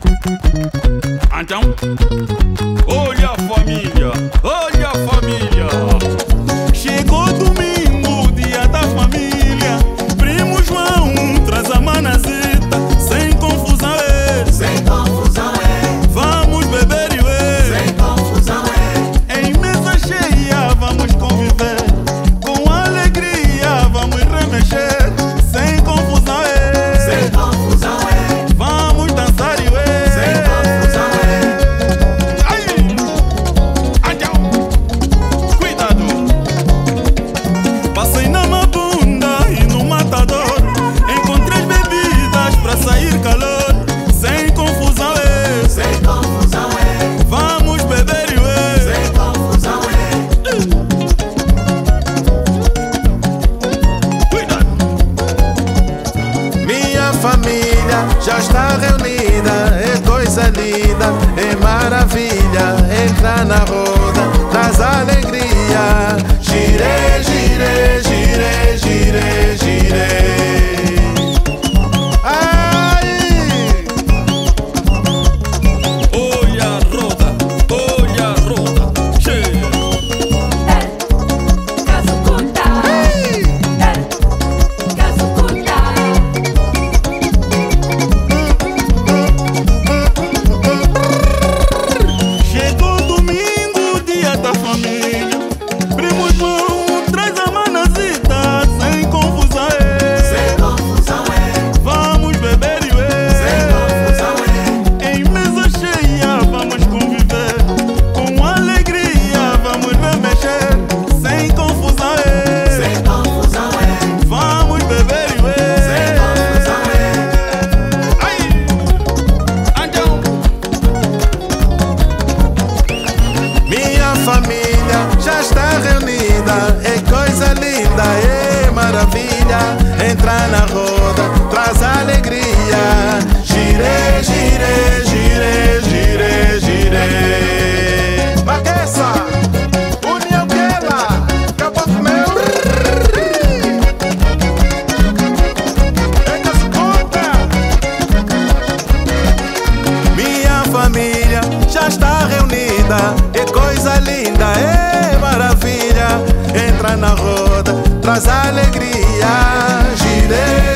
Então, olha a família, olha a família. Chegou domingo, dia da família. Primo João traz a manazita, sem confusão é, sem confusão é. Vamos beber e é, sem confusão é. em mesa cheia vamos conviver, com alegria vamos remexer, sem confusão é, sem confusão é. vamos dançar e é, sem confusão é. Ai, adião, cuidado. Passei na Mabunda e no Matador, encontrei bebidas pra sair calor, sem confusão é, sem confusão é. vamos beber e é, sem confusão é. cuidado. Minha família já está reunida, é coisa linda, é maravilha. Entra na roda, traz alegria. Gire, gire, gire, gire, gire. Ai! Olha a roda, olha a roda, cheia. Chegou domingo, dia da família. Primo João traz a manazita, sem confusão é, Sem confusão é. vamos beber e Sem é, confusão é. em mesa cheia vamos conviver, com alegria vamos remexer, sem confusão é, Sem confusão é. vamos beber e Sem é, confusão é. ai, então, Minha família já está reunida, é coisa linda, é maravilha. Entra na roda, traz alegria. Gire, gire, gire, gire, gire. Maquessa, união queira, caboclo meu. É que escuta. Minha família já está reunida, é coisa linda, é maravilha. Entra na roda, traz alegria. Gire,